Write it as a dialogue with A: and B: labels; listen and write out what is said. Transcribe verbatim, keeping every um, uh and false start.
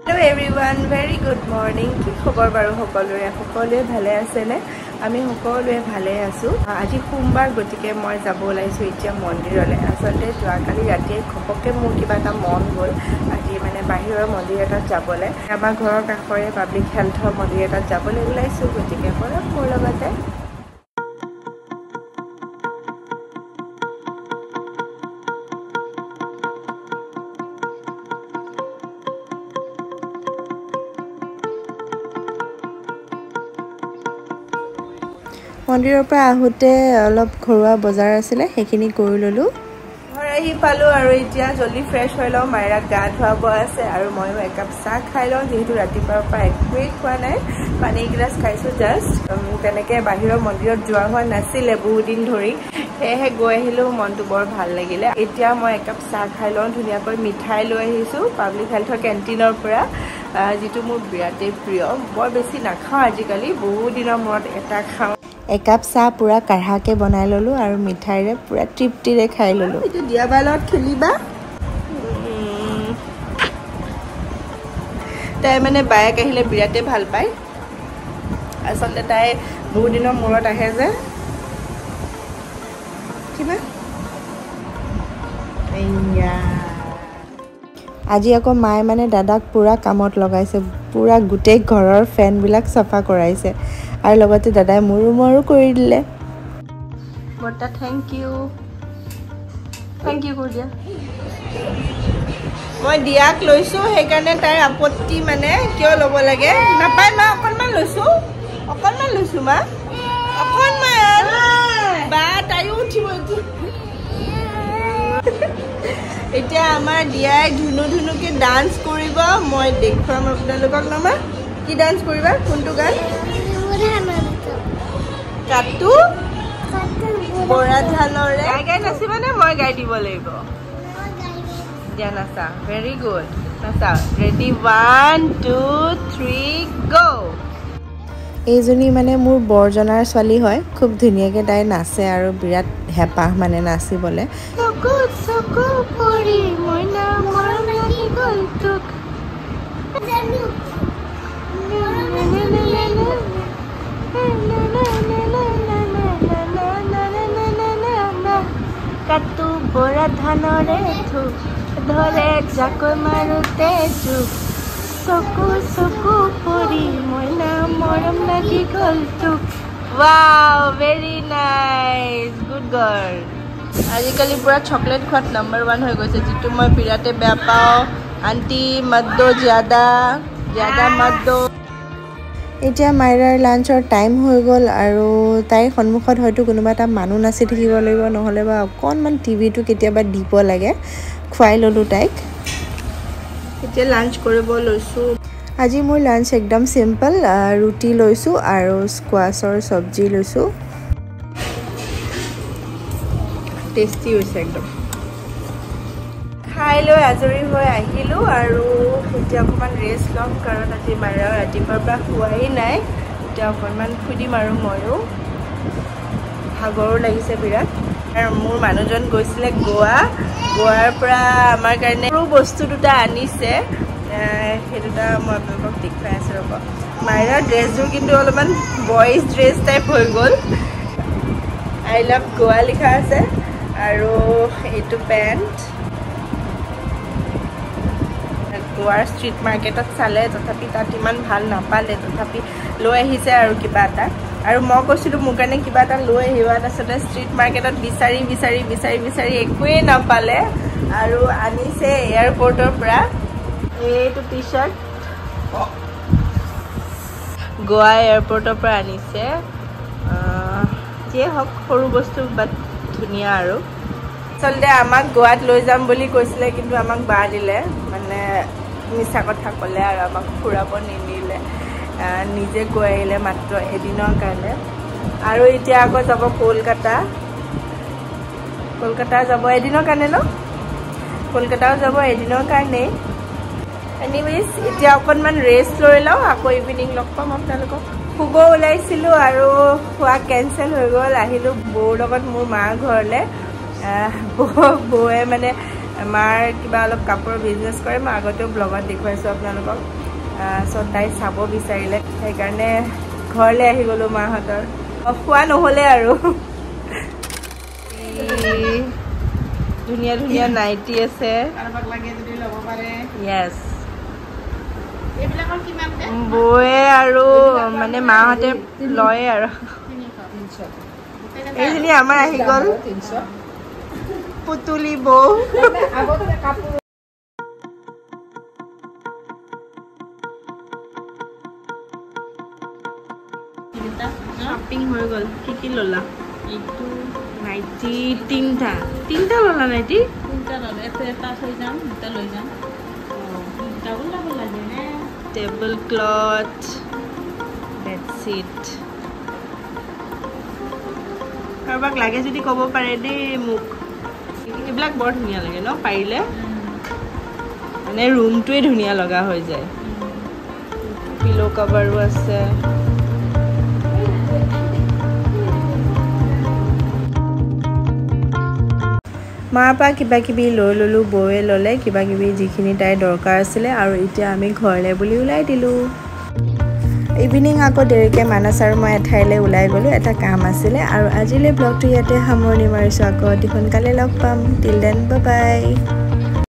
A: Hello everyone, very good morning. কি খবৰ বাৰু সকলোৰে সকলোৱে ভালে আছে নে? আমি সকলোৱে ভালে আছো। আজি সোমবাৰ গতিকে মই যাব ওলাইছো এতিয়া মন্দিৰলৈ। আচলতে যোৱাকালি ৰাতিয়ে খপকে মোৰ কিবা এটা মন গ'ল আজি মানে বাহিৰৰ মন্দিৰ এটাত যাবলৈ। আমাৰ ঘৰৰ কাষৰে পাব্লিক হেল্থৰ মন্দিৰ এটাত যাবলৈ ওলাইছো গতিকে বলক মোৰ লগতে। মন্দিৰৰ পৰা আহোতে অলপ ঘৰুৱা বজাৰ আছিলে সেইখিনি কৰি ললো ঘৰ আহি পালো আৰু এতিয়া জলদি ফ্ৰেছ হৈ লওঁ মাইৰাক গা ধুৱাব আছে আৰু ময়ো একাপ চাহ খাই লওঁ যিহেতু ৰাতিপুৱাৰ পৰা একোৱেই খোৱা নাই পানী গিলাচ খাইছো জাষ্ট তেনেকৈ বাহিৰৰ মন্দিৰত যোৱা হোৱা নাছিলে বহুত দিন ধৰি সেয়েহে গৈ আহিলো মনটো বৰ ভাল লাগিলে এতিয়া মই একাপ চাহ খাই লওঁ ধুনীয়াকৈ মিঠাই লৈ আহিছো পাব্লিক হেল্থৰ কেণ্টিনৰ পৰা যিটো মোৰ বিৰাটেই প্ৰিয় বৰ বেছি নাখাওঁ আজিকালি বহুত দিনৰ মূৰত এটা খাওঁ একাপ চাহ পুৰা কাঢ়াকে বনাই ললো আৰু মিঠাইৰে পুৰা তৃপ্তিৰে খাই ললো এটা দিয়াবালত খেলিবা তাই মানে বায়েক আহিলে বিৰাটে ভাল পায় আচলতে তাই বহুত দিনৰ মূৰত আহে যে কিবা এয়া আজি আকৌ মায়ে মানে দাদাক পুৰা কামত লগাইছে পুৰা গোটেই ঘৰৰ ফেনবিলাক চাফা কৰাইছে আৰু লগতে দাদাই মোৰ ৰুমৰো কৰি দিলে বৰ্তা থেংক ইউ থেংক ইউ কৰি দিয়া মই দিয়াক লৈছো সেইকাৰণে তাইৰ আপত্তি মানে কিয় ল'ব লাগে নাপায় মা অকণমান লৈছো অকণমান লৈছো মা অকণমান বা তাইও উঠিব এতিয়া আমাৰ দিয়াই ধুনু ধুনুকে ডান্স কৰিব মই দেখুৱাম আপোনালোকক ন মা কি ডান্স কৰিবা কোনটো গান কাটু বৰা ধানৰে গাই নাচিবা নে মই গাই দিব লাগিব দিয়া নাচা ভেৰি গুড নাচা ready one two three go এইজনী মানে মোৰ বৰজনাৰ ছোৱালী হয় খুব ধুনীয়াকৈ তাই নাচে আৰু বিৰাট হেঁপাহ মানে নাচিবলৈ কাটু বৰা ধানৰে ধূপ ধৰে জাকৈ মাৰোতে জোক চকু চকু পৰি মইনা মৰম লাগি গ'ল তোক wow very nice good girl আজিকালি পুৰা চকলেট খোৱাত নাম্বাৰ ওৱান হৈ গৈছে যিটো মই বিৰাটে বেয়া পাওঁ আণ্টি মত দো জ্যাদা জ্যাদা মত দো এতিয়া মাইৰাৰ লাঞ্চৰ টাইম হৈ গ'ল আৰু তাইৰ সন্মুখত হয়তো কোনোবা এটা মানুহ নাচি থাকিব লাগিব নহ'লে বা অকণমান টিভিটো কেতিয়াবা দিব লাগে খুৱাই ল'লোঁ তাইক এতিয়া লাঞ্চ কৰিব লৈছোঁ আজি মোৰ লাঞ্চ একদম চিম্পল ৰুটি লৈছোঁ আৰু স্কোৱাছৰ চব্জি লৈছোঁ টেষ্টি হৈছে একদম খাই লৈ আজৰি হৈ আহিলোঁ আৰু এতিয়া অকণমান ৰেষ্ট ল'ম কাৰণ আজি মাইৰাও ৰাতিপুৱাৰ পৰা খোৱাই নাই এতিয়া অকণমান শুই দিম আৰু ময়ো ভাগৰো লাগিছে বিৰাট আৰু মোৰ মানুহজন গৈছিলে গোৱা গোৱাৰ পৰা আমাৰ কাৰণে সৰু বস্তু দুটা আনিছে সেই দুটা মই আপোনালোকক দেখুৱাই আছোঁ ৰ'ব মাইৰাৰ ড্ৰেছযোৰ কিন্তু অলপমান বইজ ড্ৰেছ টাইপ হৈ গ'ল আই লাভ গোৱা লিখা আছে আৰু এইটো পেণ্ট গোৱাৰ ষ্ট্ৰীট মাৰ্কেটত চালে তথাপি তাত ইমান ভাল নাপালে তথাপি লৈ আহিছে আৰু কিবা এটা আৰু মই কৈছিলোঁ মোৰ কাৰণে কিবা এটা লৈ আহিবা তাৰপিছতে ষ্ট্ৰীট মাৰ্কেটত বিচাৰি বিচাৰি বিচাৰি বিচাৰি একোৱেই নাপালে আৰু আনিছে এয়াৰপৰ্টৰ পৰা এইটো টি চাৰ্ট গোৱা এয়াৰপৰ্টৰ পৰা আনিছে যিয়ে হওক সৰু বস্তু বাট ধুনীয়া আৰু আচলতে আমাক গোৱাত লৈ যাম বুলি কৈছিলে কিন্তু আমাক বা দিলে মানে মিছা কথা ক'লে আৰু আমাক ফুৰাব নিনিলে নিজে গৈ আহিলে মাত্ৰ এদিনৰ কাৰণে আৰু এতিয়া আকৌ যাব কলকাতা কলকাতা যাব এদিনৰ কাৰণে ন কলকাতাও যাব এদিনৰ কাৰণেই এনিৱেজ এতিয়া অকণমান ৰেষ্ট লৈ লওঁ আকৌ ইভিনিং লগ পাম আপোনালোকক শুব ওলাইছিলোঁ আৰু খোৱা কেঞ্চেল হৈ গ'ল আহিলোঁ বৌৰ লগত মোৰ মাৰ ঘৰলৈ বৌয়ে মানে মাৰ কিবা অলপ কাপোৰৰ বিজনেছ কৰে মই আগতেও ব্লগত দেখুৱাইছোঁ আপোনালোকক চ' তাই চাব বিচাৰিলে সেইকাৰণে ঘৰলৈ আহি গ'লোঁ মাহঁতৰ খোৱা নহ'লে আৰু ধুনীয়া ধুনীয়া নাইটি আছে য়েছ বৌয়ে আৰু মানে মাহঁতে লয়ে আৰু এইখিনি আমাৰ আহি গ'ল পুতুলি বৌ শ্বপিং হৈ গ'ল কি কি ল'লা এইটো নাইটি তিনিটা তিনিটা ল'লা নাইটি তিনিটা ল'লে এটা থৈ যাম দুটা লৈ যাম ডাবল ডাবল লাগে নে টেবল ক্লথ বেডশ্বীট কাৰোবাক লাগে যদি ক'ব পাৰে দেই মোক এইবিলাক বৰ ধুনীয়া লাগে ন পাৰিলে মানে ৰুমটোৱে ধুনীয়া লগা হৈ যায় পিলো কভাৰো আছে মাৰ পৰা কিবা কিবি লৈ ল'লোঁ বৌয়ে ল'লে কিবা কিবি যিখিনি তাইৰ দৰকাৰ আছিলে আৰু এতিয়া আমি ঘৰলৈ বুলি ওলাই দিলোঁ ইভিনিং আকৌ দেৰিকৈ মানস আৰু মই এঠাইলৈ ওলাই গ'লোঁ এটা কাম আছিলে আৰু আজিলৈ ব্লগটো ইয়াতে সামৰণি মাৰিছোঁ আকৌ অতি সোনকালে লগ পাম টিল দেন বাই বাই